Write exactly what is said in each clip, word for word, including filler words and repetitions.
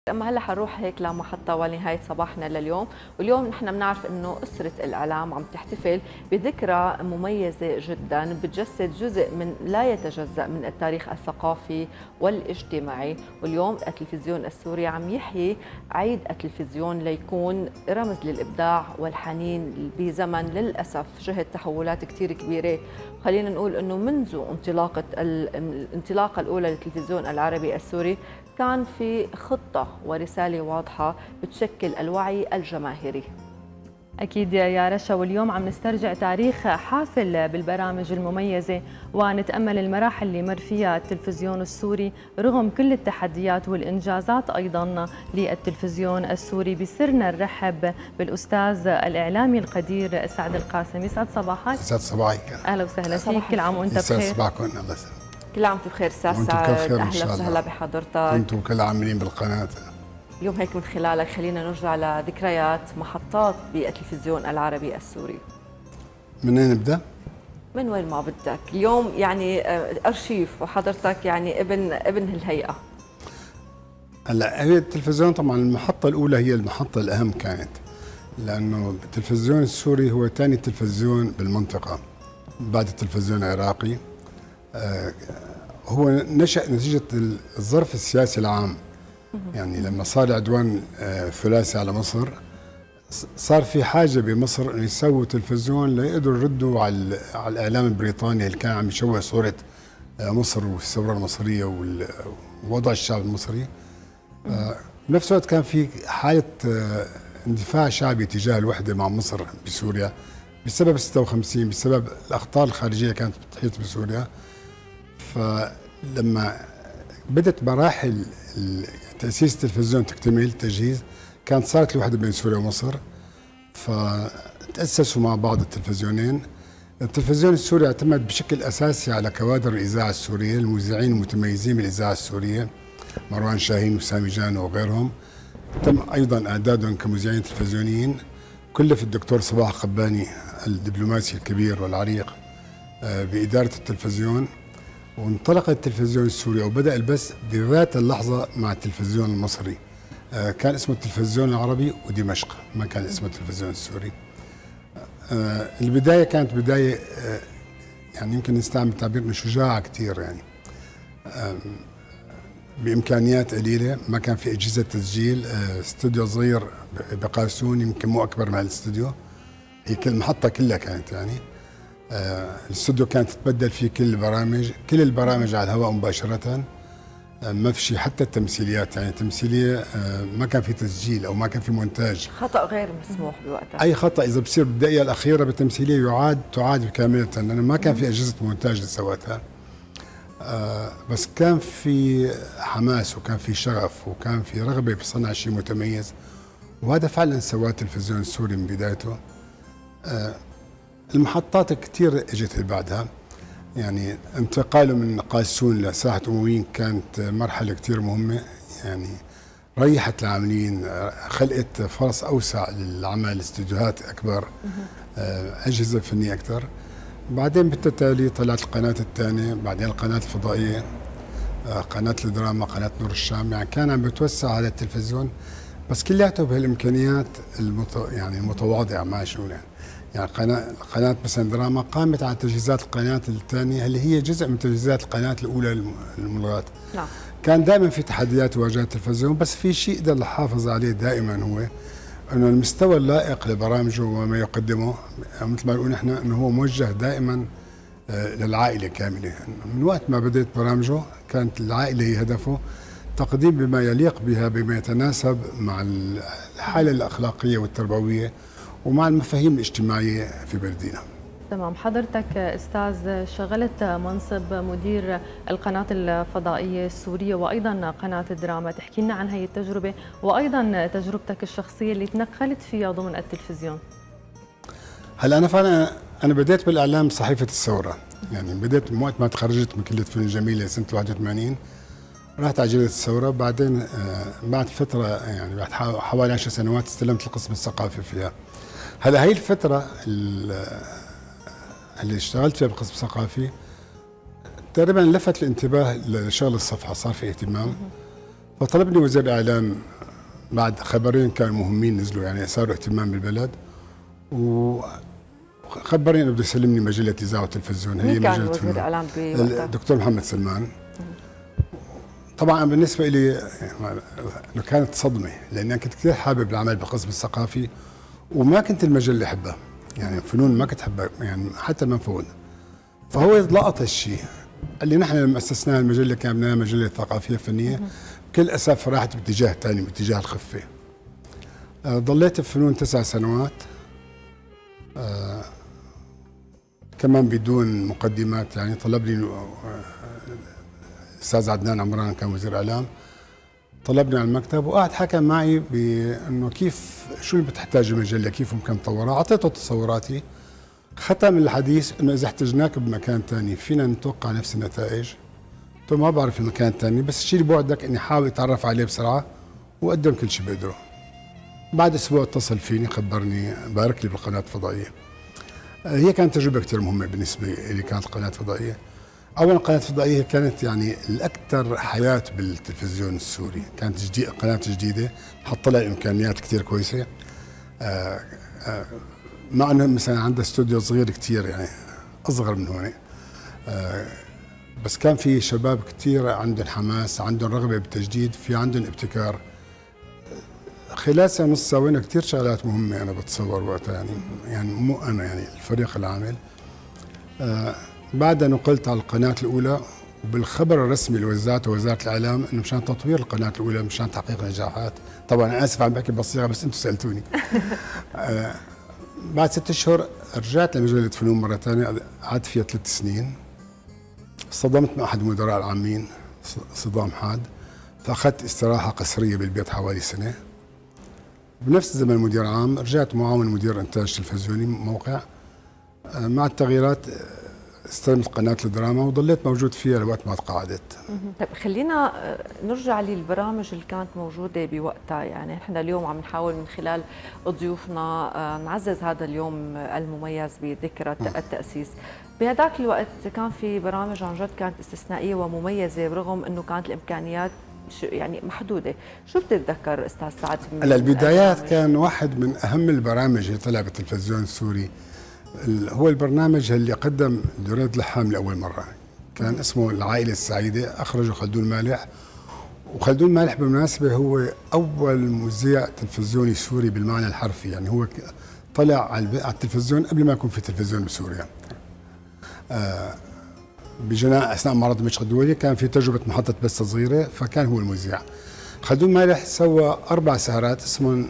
اما هلا حنروح هيك لمحطه ولنهايه صباحنا لليوم، واليوم نحن بنعرف انه اسره الاعلام عم تحتفل بذكرى مميزه جدا بتجسد جزء من لا يتجزا من التاريخ الثقافي والاجتماعي، واليوم التلفزيون السوري عم يحيي عيد التلفزيون ليكون رمز للابداع والحنين بزمن للاسف شهد تحولات كثير كبيره. خلينا نقول انه منذ انطلاقه الانطلاقه الاولى للتلفزيون العربي السوري كان في خطة ورسالة واضحة بتشكل الوعي الجماهيري. أكيد يا رشا، واليوم عم نسترجع تاريخ حافل بالبرامج المميزة ونتأمل المراحل اللي مر فيها التلفزيون السوري رغم كل التحديات والإنجازات أيضا للتلفزيون السوري. بسرنا نرحب بالأستاذ الإعلامي القدير سعد القاسم. يسعد صباحك. يسعد صباحك. أهلا وسهلا فيك، كل عام وأنت بخير. يسعد صباحكم. الله يسلمك. كل عام وانتم بخير استاذ سعد، اهلا وسهلا بحضرتك. انتم كل عاملين بالقناه. اليوم هيك من خلالك خلينا نرجع لذكريات محطات بالتلفزيون العربي السوري. من وين نبدا؟ من وين ما بدك، اليوم يعني ارشيف وحضرتك يعني ابن ابن الهيئه. هلا هي التلفزيون طبعا المحطه الاولى هي المحطه الاهم كانت، لانه التلفزيون السوري هو ثاني تلفزيون بالمنطقه بعد التلفزيون العراقي. آه هو نشأ نتيجة الظرف السياسي العام، يعني لما صار عدوان آه ثلاثي على مصر صار في حاجة بمصر أن يسووا تلفزيون ليقدروا يردوا على على الإعلام البريطاني اللي كان عم يشوه صورة آه مصر والثورة المصرية ووضع الشعب المصري. آه بنفس الوقت كان في حالة آه اندفاع شعبي تجاه الوحدة مع مصر بسوريا بسبب ستة وخمسين، بسبب الأخطار الخارجية كانت بتحيط بسوريا. فلما بدت مراحل تأسيس التلفزيون تكتمل تجهيز، كانت صارت الوحدة بين سوريا ومصر، فتأسسوا مع بعض التلفزيونين. التلفزيون السوري اعتمد بشكل أساسي على كوادر الإذاعة السورية، المذيعين المتميزين بالإذاعة السورية، مروان شاهين وسامي جانو وغيرهم. تم أيضا إعدادهم كمذيعين تلفزيونيين، كلف الدكتور صباح قباني الدبلوماسي الكبير والعريق بإدارة التلفزيون، وانطلق التلفزيون السوري وبدأ البث بذات اللحظة مع التلفزيون المصري. كان اسمه التلفزيون العربي ودمشق، ما كان اسمه التلفزيون السوري. البداية كانت بداية يعني يمكن نستعمل تعبير شجاعة كثير، يعني بإمكانيات قليلة، ما كان في أجهزة تسجيل، استوديو صغير بقاسون يمكن مو أكبر من الاستوديو، هي كل المحطة كلها كانت يعني. آه الاستوديو كانت تتبدل فيه كل البرامج، كل البرامج على الهواء مباشرة، آه ما في شيء، حتى التمثيليات يعني تمثيلية آه ما كان في تسجيل أو ما كان في مونتاج. خطأ غير مسموح بوقتها. أي خطأ إذا بصير بالدقيقة الأخيرة بالتمثيلية يعاد تعاد كاملة، لأنه ما كان في أجهزة مونتاج اللي سوتها. آه بس كان في حماس وكان في شغف وكان في رغبة بصنع شيء متميز، وهذا فعلا سواه التلفزيون السوري من بدايته. آه المحطات كثير اجت بعدها، يعني انتقاله من قاسون لساحة أمويين كانت مرحلة كثير مهمة، يعني ريحت العاملين، خلقت فرص أوسع للعمل، استديوهات أكبر، أجهزة فنية أكثر. بعدين بالتالي طلعت القناة الثانية، بعدين القناة الفضائية، قناة الدراما، قناة نور الشام، يعني كان عم بتوسع على التلفزيون، بس كلياته بهالإمكانيات المت... يعني المتواضعة ما شو يعني. يعني قناة قناة مثلا دراما قامت على تجهيزات القناة الثانية اللي هي جزء من تجهيزات القناة الأولى الملغاة. نعم. كان دائما في تحديات تواجه التلفزيون، بس في شيء قدر نحافظ عليه دائما، هو انه المستوى اللائق لبرامجه وما يقدمه، مثل ما نقول نحن انه هو موجه دائما للعائلة كاملة. من وقت ما بدأت برامجه كانت العائلة هي هدفه، تقديم بما يليق بها، بما يتناسب مع الحالة الأخلاقية والتربوية ومع المفاهيم الاجتماعية في بلدنا. تمام. حضرتك أستاذ شغلت منصب مدير القناة الفضائية السورية وأيضا قناة الدراما، تحكي لنا عن هي التجربة وأيضا تجربتك الشخصية اللي تنقلت فيها ضمن التلفزيون. هلا أنا فعلا أنا بديت بالإعلام صحيفة الثورة، يعني بديت من وقت ما تخرجت من كلية فنون جميلة سنة واحد وثمانين، رحت على جريدة الثورة، بعدين بعد فترة يعني بعد حوالي عشر سنوات استلمت القسم الثقافي فيها. هلا هي الفترة اللي اشتغلت فيها بالقسم الثقافي تقريبا لفت الانتباه لشغل الصفحة، صار في اهتمام، فطلبني وزير الإعلام بعد خبرين كانوا مهمين نزلوا، يعني صاروا اهتمام بالبلد، وخبرين انه بده يسلمني مجله اذاعه وتلفزيون. هي مجله كان وزير الاعلام بوقتها؟ الدكتور محمد سلمان. طبعا بالنسبه لي انه كانت صدمه، لاني كنت كثير حابب العمل بالقسم الثقافي، وما كنت المجله احبها، يعني فنون ما كنت احبها يعني حتى المنفوذ. فهو لقط هالشيء، قال لي نحن لما اسسناها المجله كان بدنا مجله ثقافيه فنيه، بكل اسف راحت باتجاه ثاني، باتجاه الخفه. آه ضليت بفنون تسع سنوات، آه كمان بدون مقدمات، يعني طلبني الاستاذ عدنان عمران كان وزير اعلام، طلبني على المكتب وقعد حكى معي بانه كيف شو اللي بتحتاج المجله، كيف ممكن نطورها. اعطيته تصوراتي، ختم الحديث انه اذا احتجناك بمكان ثاني فينا نتوقع نفس النتائج. قلت له ما بعرف المكان الثاني، بس الشيء اللي بوعدك اني حاول اتعرف عليه بسرعه واقدم كل شيء بقدره. بعد اسبوع اتصل فيني خبرني بارك لي بالقناه الفضائيه. هي كانت تجربه كثير مهمه بالنسبه لي، كانت القناه الفضائيه. اولا القناه الفضائيه كانت يعني الاكثر حياه بالتلفزيون السوري، كانت جديد قناه جديده، حط لها امكانيات كثير كويسه. آآ آآ مع انه مثلا عندها استوديو صغير كثير، يعني اصغر من هون، بس كان في شباب كثير عندهم حماس، عندهم رغبه بالتجديد، في عندهم ابتكار. خلال سنه ونص سوينا كثير شغلات مهمه انا بتصور وقتها، يعني يعني مو انا، يعني الفريق العامل. آه بعدها نقلت على القناه الاولى، وبالخبر الرسمي اللي وزعته وزاره الاعلام انه مشان تطوير القناه الاولى، مشان تحقيق نجاحات. طبعا انا اسف عم بحكي بصيغه، بس انتم سالتوني. آه بعد ست اشهر رجعت لمجله فنون مره ثانيه، قعدت فيها ثلاث سنين. اصطدمت مع احد المدراء العامين صدام حاد، فاخذت استراحه قسريه بالبيت حوالي سنه. بنفس الزمن مدير عام، رجعت معاون مدير انتاج تلفزيوني موقع. مع التغييرات استلمت قناه الدراما وضليت موجود فيها لوقت ما تقاعدت. طيب خلينا نرجع للبرامج اللي كانت موجوده بوقتها، يعني احنا اليوم عم نحاول من خلال ضيوفنا نعزز هذا اليوم المميز بذكرى التاسيس. بهذاك الوقت كان في برامج عن جد كانت استثنائيه ومميزه، برغم انه كانت الامكانيات يعني محدوده. شو بتتذكر استاذ سعد؟ هلا البدايات كان واحد من اهم البرامج اللي طلع بالتلفزيون السوري، هو البرنامج اللي قدم دريد لحام لاول مره، كان اسمه العائله السعيده، اخرجه خلدون مالح. وخلدون مالح بالمناسبه هو اول مذيع تلفزيوني سوري بالمعنى الحرفي، يعني هو طلع على التلفزيون قبل ما يكون في تلفزيون بسوريا. آه بجناء اثناء معرض دمشق الدولي كان في تجربه محطه بث صغيره، فكان هو المذيع. خلدون مالح سوى اربع سهرات اسمهم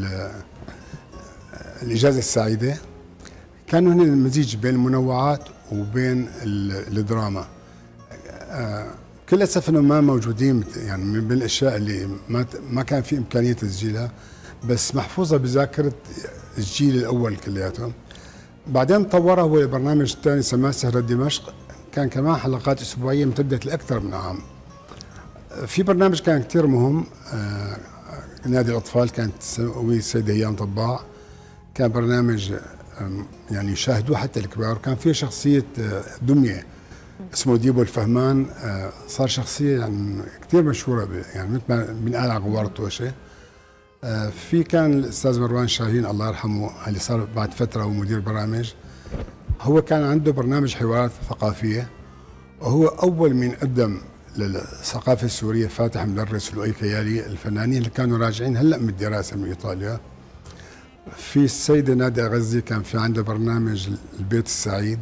الاجازه السعيده، كانوا هن المزيج بين المنوعات وبين الدراما. آه كل اسف انهم ما موجودين، يعني من الاشياء اللي ما ما كان في امكانيه تسجيلها، بس محفوظه بذاكره الجيل الاول كلياتهم. بعدين طورها هو برنامج ثاني سماه سهره دمشق، كان كمان حلقات اسبوعيه امتدت لاكثر من عام. في برنامج كان كثير مهم، آه نادي الاطفال، كانت تسويه السيده ايام طباع، كان برنامج يعني يشاهدوه حتى الكبار. كان فيه شخصيه دميه اسمه ديبو الفهمان، صار شخصيه يعني كثير مشهوره، يعني مثل ما بنقال على غوار الطوشه. في كان الاستاذ مروان شاهين الله يرحمه، اللي صار بعد فتره هو مدير برامج. هو كان عنده برنامج حوارات ثقافيه، وهو اول من قدم للثقافه السوريه فاتح مدرس ولؤي كيالي، الفنانين اللي كانوا راجعين هلا من الدراسه من ايطاليا. في السيدة نادية غزي كان في عنده برنامج البيت السعيد.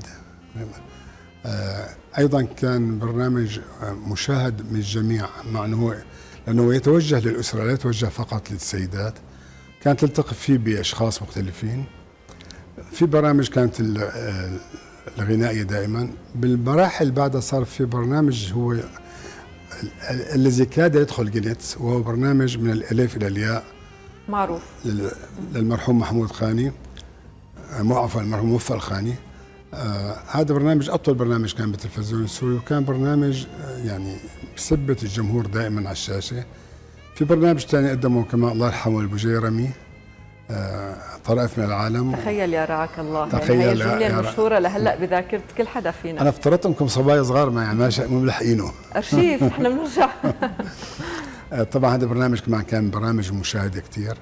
أيضا كان برنامج مشاهد من الجميع، مع أنه لأنه يتوجه للأسرة لا يتوجه فقط للسيدات، كانت تلتقي فيه بأشخاص مختلفين. في برامج كانت الغنائية دائما. بالمراحل بعدها صار في برنامج هو الذي كاد يدخل جينيتس، وهو برنامج من الألف إلى الياء، معروف للمرحوم محمود خاني، مو عفوا المرحوم موفى الخاني. آه هذا برنامج اطول برنامج كان بالتلفزيون السوري، وكان برنامج آه يعني بثبت الجمهور دائما على الشاشه. في برنامج ثاني قدمه كمان الله يرحمه البوجيرمي، آه طرائف من العالم. تخيل يا رعاك الله، تخيل يعني هي الجمله المشهوره لهلا بذاكره كل حدا فينا. انا افترضت انكم صبايا صغار ما يعني مو ملحقينه. ارشيف احنا بنرجع. طبعا هذا برنامج كمان كان برامج مشاهده كثير.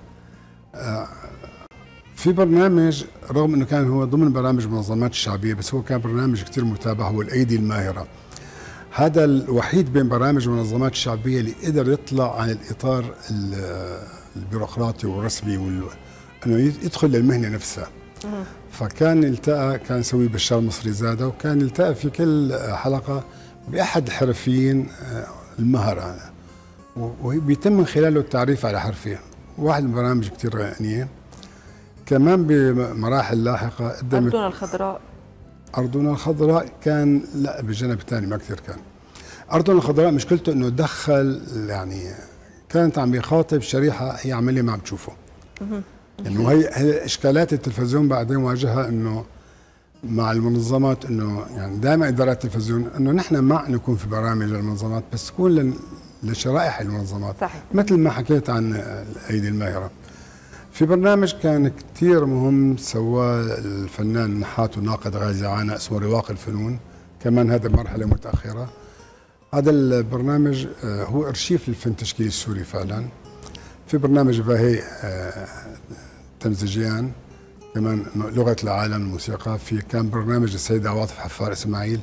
في برنامج رغم انه كان هو ضمن برامج المنظمات الشعبيه، بس هو كان برنامج كثير متابع، هو الايدي الماهره. هذا الوحيد بين برامج المنظمات الشعبيه اللي قدر يطلع عن الاطار البيروقراطي والرسمي وال... انه يدخل للمهنه نفسها. فكان التقى كان يسوي بشار مصري زاده، وكان التقى في كل حلقه باحد الحرفيين المهره، وبيتم من خلاله التعريف على حرفه. واحد من البرامج كثير غنيه. كمان بمراحل لاحقه قدمت أرضنا الخضراء. أرضنا الخضراء كان لا بالجانب الثاني ما كثير كان. أرضنا الخضراء مشكلته إنه دخل يعني كانت عم بيخاطب شريحة هي عملية ما عم تشوفه. إنه هي هي إشكالات التلفزيون بعدين واجهها إنه مع المنظمات، إنه يعني دائما إدارات التلفزيون إنه نحن مع نكون في برامج المنظمات، بس تكون لشرائح المنظمات. صحيح. مثل ما حكيت عن الأيدي الماهرة. في برنامج كان كثير مهم سواه الفنان النحات والناقد غازي عانى اسمه رواق الفنون، كمان هذا مرحلة متأخرة. هذا البرنامج هو أرشيف للفن التشكيلي السوري فعلا. في برنامج باهي تمزيجيان كمان لغة العالم الموسيقى. في كان برنامج السيدة عواطف حفار إسماعيل.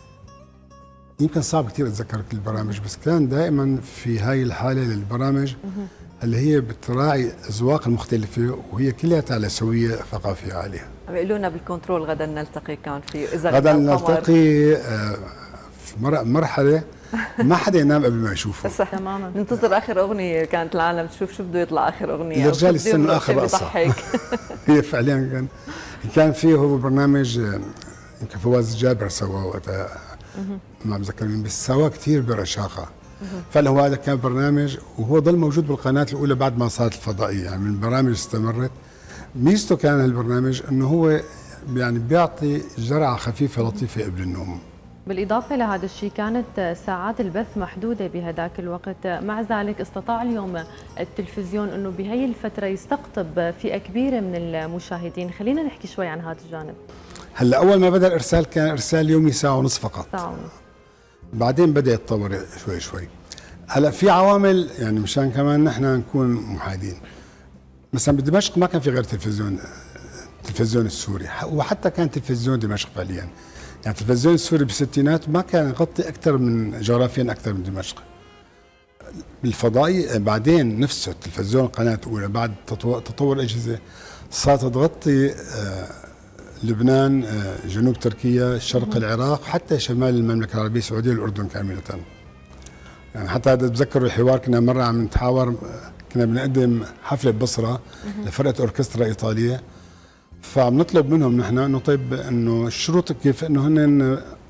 يمكن صعب كثير أتذكر كل البرامج، بس كان دائما في هاي الحالة للبرامج اللي هي بتراعي الأذواق المختلفة، وهي كلها على سوية ثقافية عالية. عم يقولوا لنا بالكنترول غدا نلتقي، كان في إذا غدا نلتقي في مرحلة ما حدا ينام قبل ما يشوفه. صح تماما. ننتظر آخر أغنية، كانت العالم تشوف شو بده يطلع آخر أغنية. الرجال يستنوا آخر رقصة. هي فعليا كان كان فيه هو برنامج يمكن فواز جابر سواه وقتها، ما بتذكر مين، بس سواه كثير برشاقة. فعلا هو هذا كان برنامج، وهو ضل موجود بالقناة الأولى بعد ما صارت الفضائية، يعني من البرامج استمرت. ميزته كان هالبرنامج أنه هو يعني بيعطي جرعة خفيفة لطيفة قبل النوم. بالإضافة لهذا الشيء كانت ساعات البث محدودة بهذاك الوقت، مع ذلك استطاع اليوم التلفزيون أنه بهي الفترة يستقطب فئة كبيرة من المشاهدين. خلينا نحكي شوي عن هذا الجانب. هلا أول ما بدأ الإرسال كان إرسال يومي ساعة ونصف فقط. ساعة ونصف. بعدين بدأ يتطور شوي شوي. هلا في عوامل يعني مشان كمان نحن نكون محايدين. مثلا بدمشق ما كان في غير تلفزيون، التلفزيون السوري، وحتى كان تلفزيون دمشق فعليا. يعني التلفزيون السوري بالستينات ما كان يغطي اكثر من جغرافيا اكثر من دمشق. بالفضائي بعدين نفسه التلفزيون القناه الاولى بعد تطور الاجهزه صارت تغطي لبنان، جنوب تركيا، شرق العراق، حتى شمال المملكه العربيه السعوديه والاردن كامله. يعني حتى هذا بتذكر الحوار كنا مره عم نتحاور، كنا بنقدم حفله ببصره لفرقه اوركسترا ايطاليه، فعم نطلب منهم نحن انه طيب انه الشروط كيف انه هن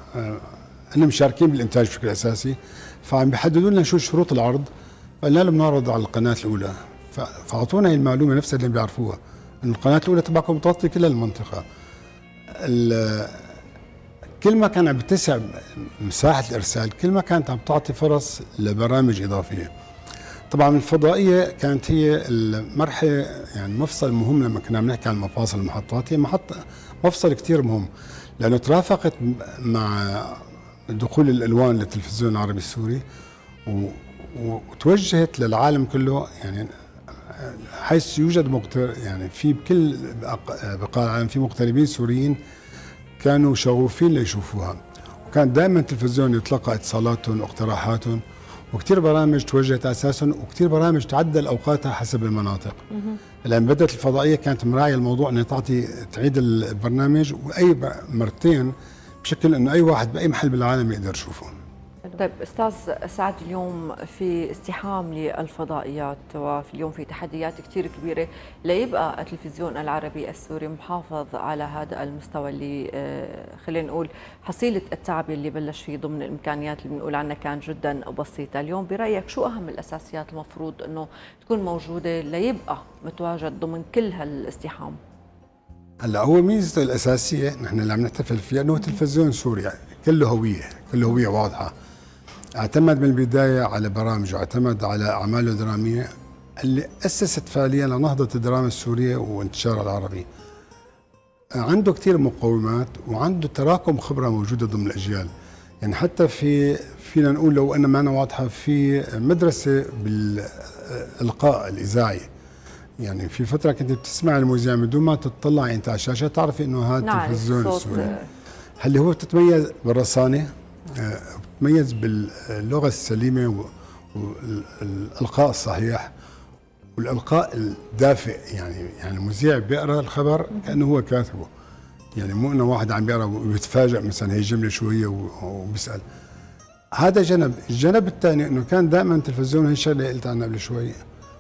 هن مشاركين بالانتاج بشكل اساسي، فعم بيحددوا لنا شو شروط العرض، قلنا لهم نعرض على القناه الاولى، فاعطونا هي المعلومه نفسها اللي بيعرفوها، انه القناه الاولى تبعكم تغطي كل المنطقه. كل ما كان عم بتسع مساحه الارسال كل ما كانت عم تعطي فرص لبرامج اضافيه. طبعا الفضائيه كانت هي المرحله يعني مفصل مهم لما كنا عم نحكي عن مفاصل المحطات، هي محطه مفصل كثير مهم لانه ترافقت مع دخول الالوان للتلفزيون العربي السوري وتوجهت للعالم كله، يعني حيث يوجد مقتر يعني في بكل بقاع العالم في مغتربين سوريين كانوا شغوفين ليشوفوها، وكان دائما التلفزيون يتلقى اتصالاتهم واقتراحاتهم، وكثير برامج توجهت اساسا وكثير برامج تعدل اوقاتها حسب المناطق. لان بدات الفضائيه كانت مراعيه الموضوع انها تعطي تعيد البرنامج واي مرتين بشكل انه اي واحد باي محل بالعالم يقدر يشوفه. طيب استاذ سعد، اليوم في ازدحام للفضائيات وفي اليوم في تحديات كثير كبيره ليبقى التلفزيون العربي السوري محافظ على هذا المستوى اللي خلينا نقول حصيله التعب اللي بلش فيه ضمن الامكانيات اللي بنقول عنها كان جدا بسيطه. اليوم برايك شو اهم الاساسيات المفروض انه تكون موجوده ليبقى متواجد ضمن كل هالازدحام؟ هلا هو ميزته الاساسيه نحن اللي عم نحتفل فيها انه تلفزيون سوري كله هويه، كله هويه واضحه. اعتمد من البدايه على برامجه، اعتمد على اعماله الدراميه اللي اسست فعليا لنهضه الدراما السوريه وانتشارها العربي. عنده كثير مقومات وعنده تراكم خبره موجوده ضمن الاجيال. يعني حتى في فينا نقول لو أن معنا واضحة في مدرسة بالإلقاء الإذاعي، يعني في فترة كنت بتسمع المذيع من دون ما تطلع أنت على الشاشة تعرفي إنه هذا التلفزيون السوري. هل هو بتتميز بالرصانة، بتتميز باللغة السليمة والإلقاء الصحيح والإلقاء الدافئ، يعني يعني المذيع بيقرأ الخبر كأنه هو كاتبه، يعني مو إنه واحد عم بيقرأ وبيتفاجئ مثلا هي جملة شوية وبيسأل. هذا جنب، الجنب الثاني إنه كان دائما التلفزيون، هي الشغلة اللي قلت عنها قبل شوي،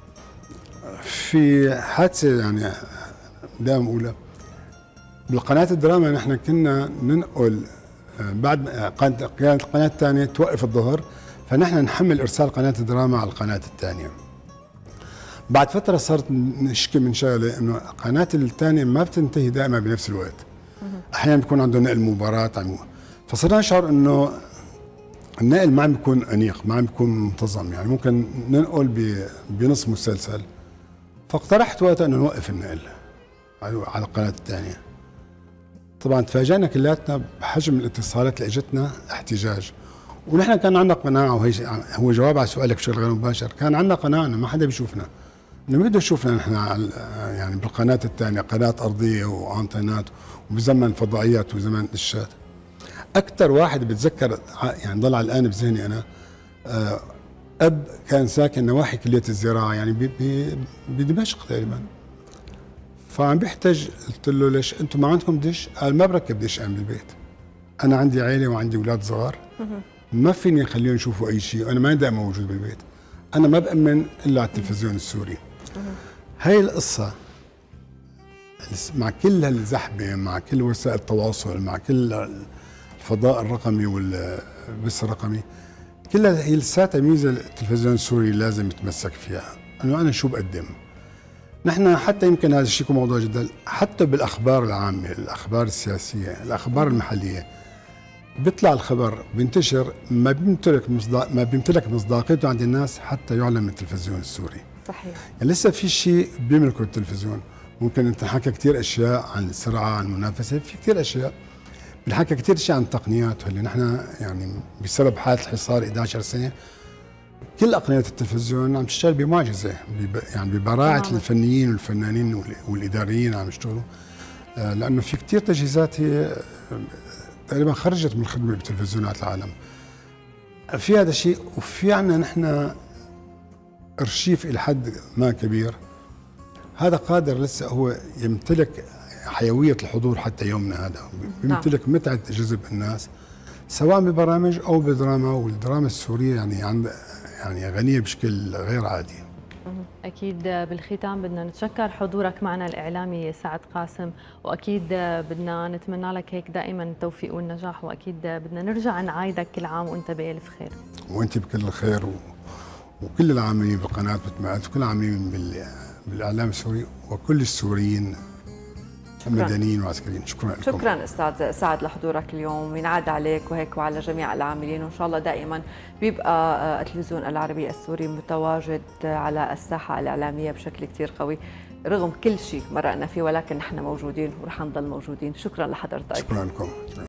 في حادثة يعني دائما أولى بالقناة الدراما، نحن كنا ننقل بعد كانت القناة الثانية توقف الظهر، فنحن نحمل إرسال قناة الدراما على القناة الثانية. بعد فترة صارت نشكي من شغلة إنه القناة الثانية ما بتنتهي دائما بنفس الوقت، أحيانا بيكون عنده نقل مباراة، فصرنا نشعر إنه النقل ما عم بيكون أنيق، ما عم بيكون منتظم، يعني ممكن ننقل بنص مسلسل. فاقترحت وقتها إنه نوقف النقل على القناة الثانية. طبعا تفاجأنا كلياتنا بحجم الاتصالات اللي اجتنا احتجاج، ونحن كان عندنا قناعة، وهي هو جواب على سؤالك بشكل غير مباشر، كان عندنا قناعة إنه ما حدا بيشوفنا، إنه ما بده يشوفنا نحن يعني بالقناة الثانية، قناة أرضية وأنتنات وبزمن فضائيات وزمن دشات. أكثر واحد بتذكر يعني ضل على الآن بذهني أنا، أب كان ساكن نواحي كلية الزراعة، يعني بدمشق تقريبا، فعم بيحتاج، قلت له ليش انتم ما عندكم دش؟ قال ما بركب دش انا بالبيت، انا عندي عائله وعندي اولاد صغار ما فيني اخليهم يشوفوا اي شيء، وانا ما دائما موجود بالبيت، انا ما بامن الا على التلفزيون السوري. هاي القصه مع كل هالزحمه، مع كل وسائل التواصل، مع كل الفضاء الرقمي والبث الرقمي، كلها هي لساتها ميزه التلفزيون السوري لازم يتمسك فيها، انه انا شو بقدم. نحن حتى يمكن هذا الشيء يكون موضوع جدا، حتى بالاخبار العامه، الاخبار السياسيه، الاخبار المحليه، بيطلع الخبر بينتشر ما بيمتلك مصداق ما بيمتلك مصداقيته عند الناس حتى يعلن من التلفزيون السوري. صحيح. يعني لسه في شيء بيملكه التلفزيون، ممكن تنحكى كثير اشياء عن السرعه، عن المنافسه، في كثير اشياء بنحكى كثير شيء عن التقنيات، واللي نحن يعني بسبب حاله الحصار إحدى عشرة سنه كل أقنية التلفزيون عم تشتغل بمعجزة، يعني ببراعة الفنيين والفنانين والإداريين عم يشتغلوا، لأنه في كتير تجهيزات هي تقريبا خرجت من الخدمة بتلفزيونات العالم. في هذا الشيء، وفي عنا نحن أرشيف إلى حد ما كبير، هذا قادر لسه هو يمتلك حيوية الحضور حتى يومنا هذا، يمتلك متعة جذب الناس سواء ببرامج أو بدراما، والدراما السورية يعني عند يعني غنية بشكل غير عادي. أكيد بالختام بدنا نتشكر حضورك معنا الإعلامي سعد قاسم، وأكيد بدنا نتمنى لك هيك دائما التوفيق والنجاح، وأكيد بدنا نرجع نعايدك كل عام وأنت بألف خير. وأنت بكل الخير، و... وكل العاملين بالقناة بتمعت، وكل العاملين بال... بالإعلام السوري، وكل السوريين مدنيين وعسكريين. شكرا لكم. شكرا استاذ سعد لحضورك اليوم، ينعاد عليك وهيك وعلى جميع العاملين، وان شاء الله دائما بيبقى التلفزيون العربي السوري متواجد على الساحه الاعلاميه بشكل كثير قوي رغم كل شيء مرقنا فيه، ولكن نحن موجودين ورح نضل موجودين. شكرا لحضرتك. شكرا لكم.